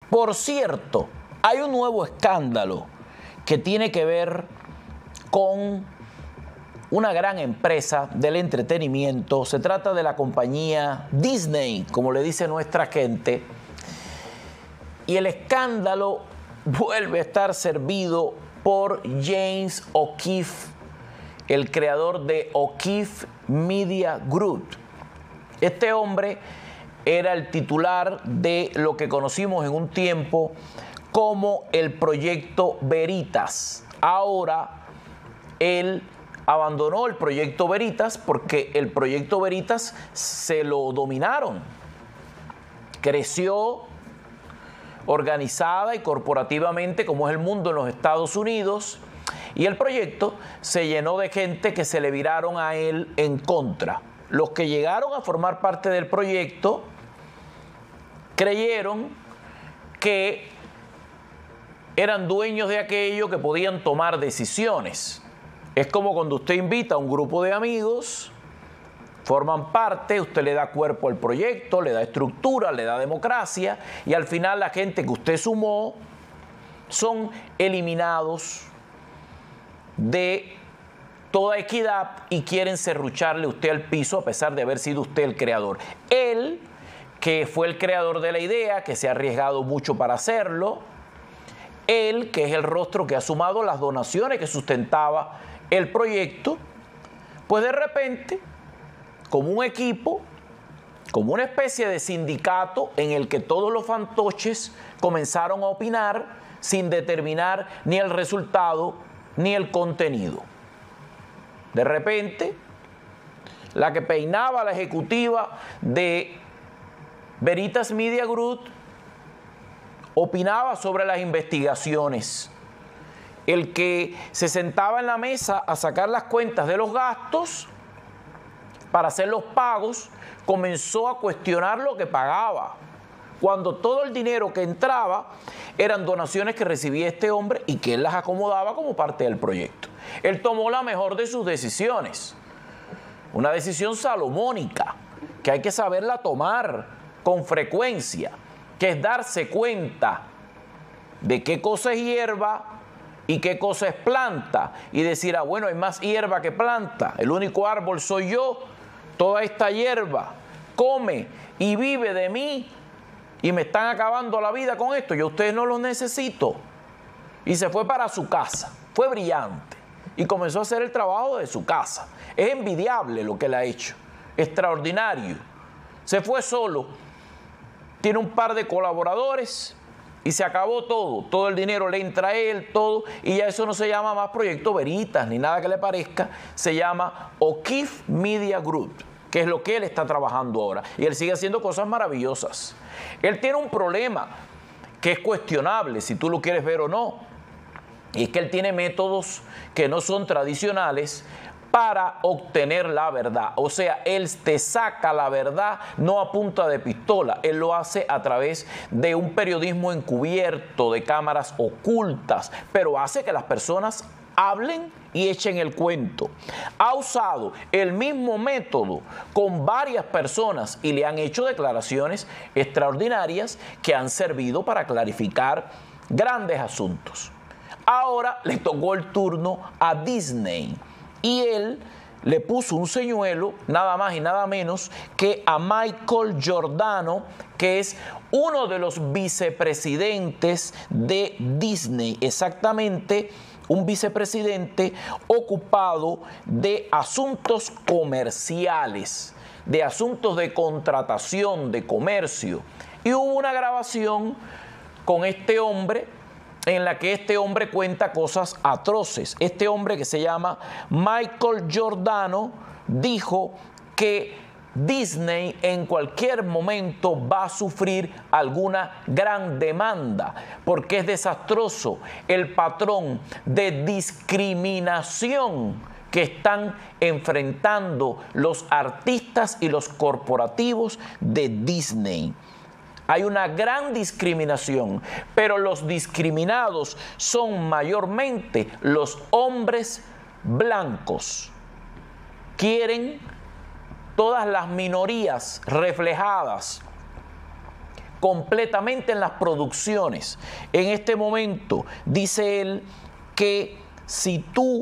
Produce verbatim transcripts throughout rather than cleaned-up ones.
Por cierto, hay un nuevo escándalo que tiene que ver con una gran empresa del entretenimiento. Se trata de la compañía Disney, como le dice nuestra gente. Y el escándalo vuelve a estar servido por James O'Keefe, el creador de O'Keefe Media Group. Este hombre era el titular de lo que conocimos en un tiempo como el Proyecto Veritas. Ahora él abandonó el Proyecto Veritas porque el Proyecto Veritas se lo dominaron. Creció organizada y corporativamente como es el mundo en los Estados Unidos, y el proyecto se llenó de gente que se le viraron a él en contra. Los que llegaron a formar parte del proyecto creyeron que eran dueños de aquello, que podían tomar decisiones. Es como cuando usted invita a un grupo de amigos, forman parte, usted le da cuerpo al proyecto, le da estructura, le da democracia, y al final la gente que usted sumó son eliminados de toda equidad y quieren serrucharle usted al piso a pesar de haber sido usted el creador. Él, que fue el creador de la idea, que se ha arriesgado mucho para hacerlo, él, que es el rostro que ha sumado las donaciones que sustentaba el proyecto, pues de repente, como un equipo, como una especie de sindicato en el que todos los fantoches comenzaron a opinar sin determinar ni el resultado ni el contenido. De repente, la que peinaba la ejecutiva de Veritas Media Group opinaba sobre las investigaciones. El que se sentaba en la mesa a sacar las cuentas de los gastos para hacer los pagos comenzó a cuestionar lo que pagaba, cuando todo el dinero que entraba eran donaciones que recibía este hombre y que él las acomodaba como parte del proyecto. Él tomó la mejor de sus decisiones, una decisión salomónica que hay que saberla tomar con frecuencia, que es darse cuenta de qué cosa es hierba y qué cosa es planta, y decir, ah, bueno, hay más hierba que planta, el único árbol soy yo, toda esta hierba come y vive de mí, y me están acabando la vida con esto, yo a ustedes no los necesito. Y se fue para su casa, fue brillante, y comenzó a hacer el trabajo de su casa. Es envidiable lo que él ha hecho, extraordinario. Se fue solo, tiene un par de colaboradores, y se acabó todo, todo el dinero le entra a él, todo, y ya eso no se llama más Proyecto Veritas, ni nada que le parezca, se llama O'Keefe Media Group, que es lo que él está trabajando ahora, y él sigue haciendo cosas maravillosas. Él tiene un problema que es cuestionable, si tú lo quieres ver o no, y es que él tiene métodos que no son tradicionales para obtener la verdad. O sea, él te saca la verdad no a punta de pistola, él lo hace a través de un periodismo encubierto, de cámaras ocultas, pero hace que las personas hablen y echen el cuento. Ha usado el mismo método con varias personas y le han hecho declaraciones extraordinarias que han servido para clarificar grandes asuntos. Ahora le tocó el turno a Disney y él le puso un señuelo, nada más y nada menos que a Michael Giordano, que es uno de los vicepresidentes de Disney, exactamente un vicepresidente ocupado de asuntos comerciales, de asuntos de contratación, de comercio. Y hubo una grabación con este hombre en la que este hombre cuenta cosas atroces. Este hombre, que se llama Michael Giordano, dijo que Disney en cualquier momento va a sufrir alguna gran demanda porque es desastroso el patrón de discriminación que están enfrentando los artistas y los corporativos de Disney. Hay una gran discriminación, pero los discriminados son mayormente los hombres blancos. Quieren todas las minorías reflejadas completamente en las producciones. En este momento dice él que si tú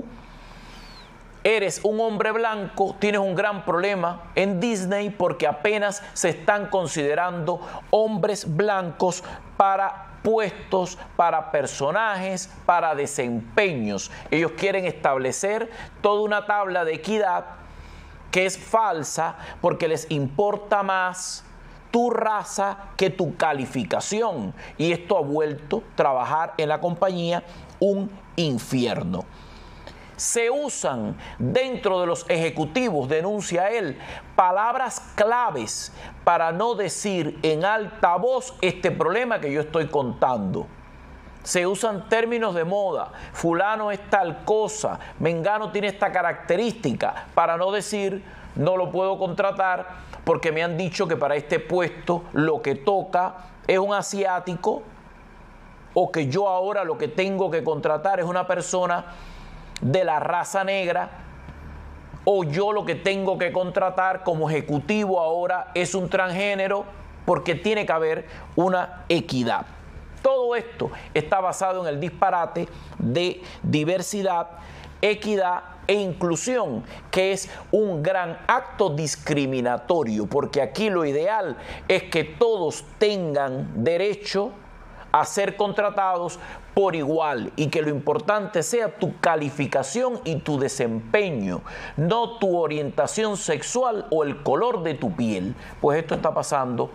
eres un hombre blanco, tienes un gran problema en Disney porque apenas se están considerando hombres blancos para puestos, para personajes, para desempeños. Ellos quieren establecer toda una tabla de equidad que es falsa porque les importa más tu raza que tu calificación. Y esto ha vuelto a trabajar en la compañía un infierno. Se usan dentro de los ejecutivos, denuncia él, palabras claves para no decir en alta voz este problema que yo estoy contando. Se usan términos de moda, fulano es tal cosa, mengano tiene esta característica, para no decir no lo puedo contratar porque me han dicho que para este puesto lo que toca es un asiático, o que yo ahora lo que tengo que contratar es una persona de la raza negra, o yo lo que tengo que contratar como ejecutivo ahora es un transgénero, porque tiene que haber una equidad. Todo esto está basado en el disparate de diversidad, equidad e inclusión, que es un gran acto discriminatorio, porque aquí lo ideal es que todos tengan derecho a ser contratados por igual y que lo importante sea tu calificación y tu desempeño, no tu orientación sexual o el color de tu piel. Pues esto está pasando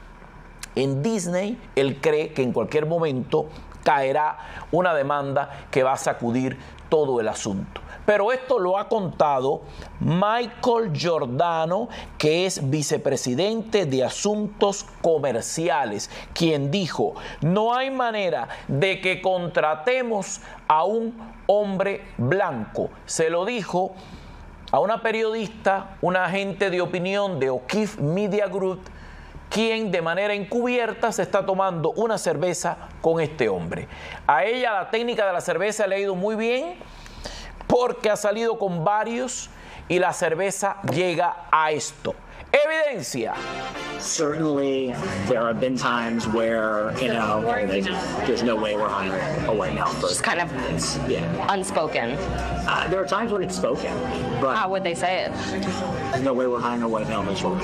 en Disney. Él cree que en cualquier momento caerá una demanda que va a sacudir todo el asunto. Pero esto lo ha contado Michael Giordano, que es vicepresidente de Asuntos Comerciales, quien dijo: no hay manera de que contratemos a un hombre blanco. Se lo dijo a una periodista, una agente de opinión de O'Keefe Media Group, quien de manera encubierta se está tomando una cerveza con este hombre. A ella la técnica de la cerveza le ha ido muy bien, porque ha salido con varios y la cerveza llega a esto. Evidencia. Certainly, there have been times where, you know, there's no way we're hiring a white male person. Just kind of yeah. unspoken. Uh, there are times when it's spoken, but How would they say it? there's no way we're hiring a white male person.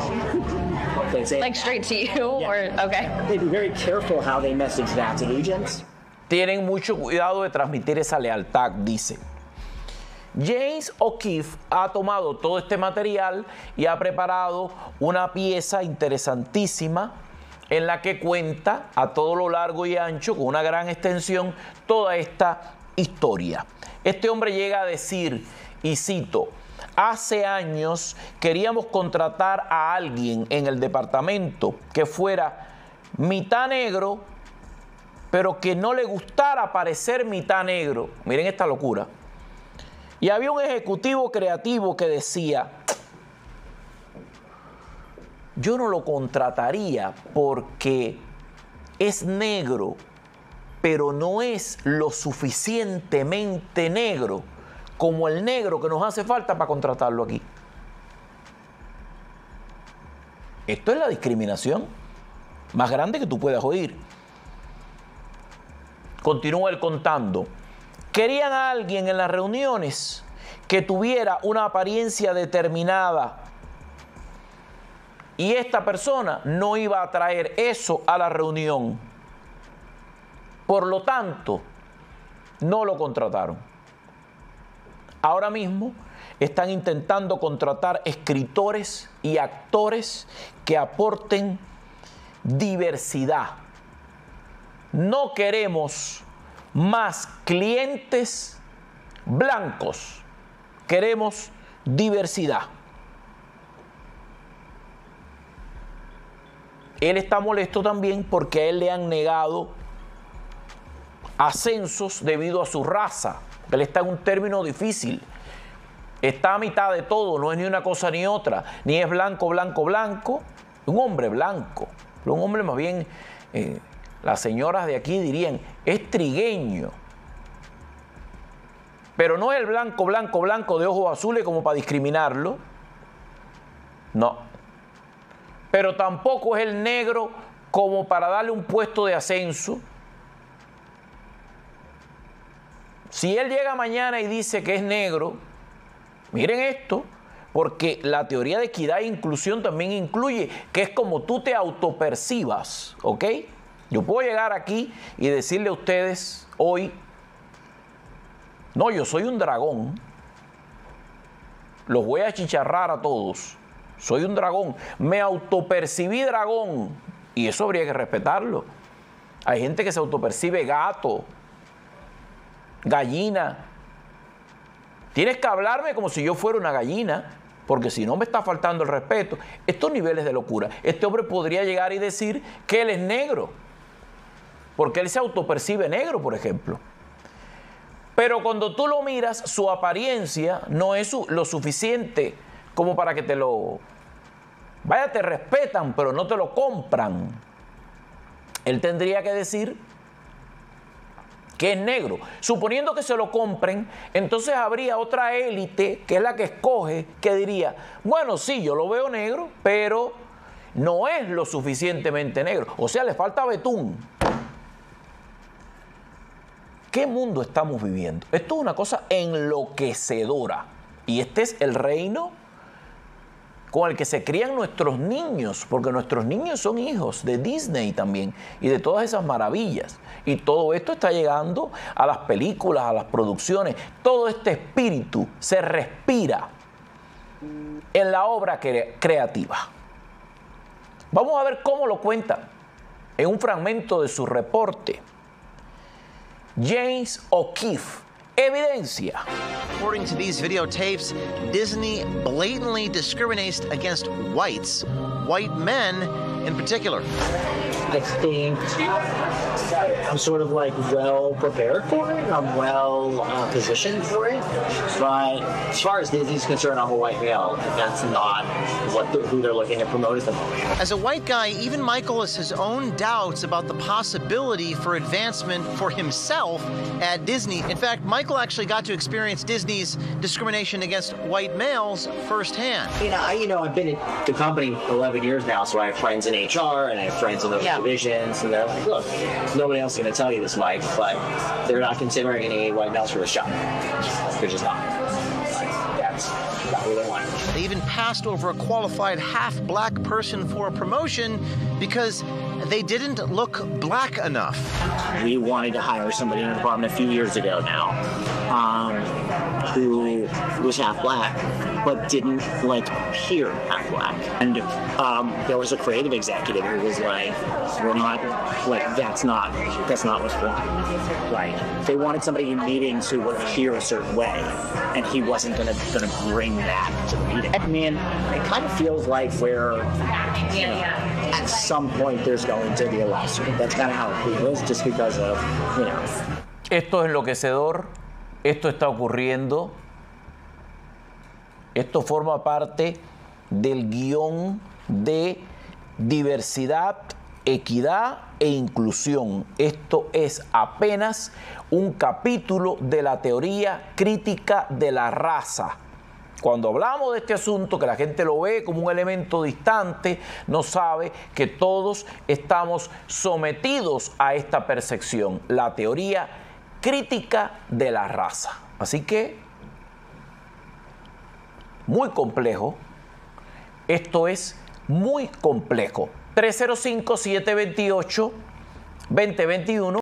They say Like straight to you, Yeah. or okay? They'd be very careful how they message that to agents. Tienen mucho cuidado de transmitir esa lealtad, dice. James O'Keefe ha tomado todo este material y ha preparado una pieza interesantísima en la que cuenta a todo lo largo y ancho, con una gran extensión, toda esta historia. Este hombre llega a decir, y cito: hace años queríamos contratar a alguien en el departamento que fuera mitad negro, pero que no le gustara parecer mitad negro. Miren esta locura. Y había un ejecutivo creativo que decía: yo no lo contrataría porque es negro, pero no es lo suficientemente negro como el negro que nos hace falta para contratarlo aquí. Esto es la discriminación más grande que tú puedas oír. Continúa él contando. Querían a alguien en las reuniones que tuviera una apariencia determinada, y esta persona no iba a traer eso a la reunión. Por lo tanto, no lo contrataron. Ahora mismo están intentando contratar escritores y actores que aporten diversidad. No queremos más clientes blancos, queremos diversidad. Él está molesto también porque a él le han negado ascensos debido a su raza. Él está en un término difícil. Está a mitad de todo, no es ni una cosa ni otra. Ni es blanco, blanco, blanco. Un hombre blanco. Pero un hombre más bien, eh, las señoras de aquí dirían, es trigueño. Pero no es el blanco, blanco, blanco de ojos azules como para discriminarlo. No. Pero tampoco es el negro como para darle un puesto de ascenso. Si él llega mañana y dice que es negro, miren esto, porque la teoría de equidad e inclusión también incluye que es como tú te autopercibas, ¿ok? Yo puedo llegar aquí y decirle a ustedes hoy, no, yo soy un dragón, los voy a chicharrar a todos, soy un dragón, me autopercibí dragón, y eso habría que respetarlo. Hay gente que se autopercibe gato, gallina. Tienes que hablarme como si yo fuera una gallina, porque si no me está faltando el respeto. Estos niveles de locura. Este hombre podría llegar y decir que él es negro, porque él se autopercibe negro, por ejemplo. Pero cuando tú lo miras, su apariencia no es lo suficiente como para que te lo... Vaya, te respetan, pero no te lo compran. Él tendría que decir que es negro. Suponiendo que se lo compren, entonces habría otra élite, que es la que escoge, que diría, bueno, sí, yo lo veo negro, pero no es lo suficientemente negro. O sea, le falta betún. ¿Qué mundo estamos viviendo? Esto es una cosa enloquecedora. Y este es el reino con el que se crían nuestros niños, porque nuestros niños son hijos de Disney también y de todas esas maravillas. Y todo esto está llegando a las películas, a las producciones. Todo este espíritu se respira en la obra cre- creativa. Vamos a ver cómo lo cuenta en un fragmento de su reporte James O'Keefe. Evidencia. According to these videotapes, Disney blatantly discriminates against whites, white men in particular. I think I'm sort of like well prepared for it. I'm well uh, positioned for it. But as far as Disney's concerned, I'm a white male. That's not what the, who they're looking to promote at the moment. As a white guy, even Michael has his own doubts about the possibility for advancement for himself at Disney. In fact, Michael actually got to experience Disney's discrimination against white males firsthand. You know, I, you know, I've been at the company eleven years now, so I have friends in H R and I have friends in those Yeah. divisions, and they're like, look, nobody else is going to tell you this, Mike, but they're not considering any white males for this job. They're just not. Like, that's not what they want. They even passed over a qualified half-black person for a promotion because they didn't look black enough. We wanted to hire somebody in the department a few years ago now, um, who was half black, but didn't like appear half black. And um, there was a creative executive who was like, "We're not like that's not that's not what's wrong." Like they wanted somebody in meetings who would appear a certain way, and he wasn't gonna gonna bring that to the meeting. I mean, it kind of feels like we're, you know, at some point there's going to be a lawsuit. That's kind of how it feels, just because of, you know. Esto es enloquecedor, esto está ocurriendo, esto forma parte del guión de diversidad, equidad e inclusión. Esto es apenas un capítulo de la teoría crítica de la raza. Cuando hablamos de este asunto, que la gente lo ve como un elemento distante, no sabe que todos estamos sometidos a esta percepción, la teoría crítica de la raza. Así que, muy complejo, esto es muy complejo. tres cero cinco, siete dos ocho, dos cero dos uno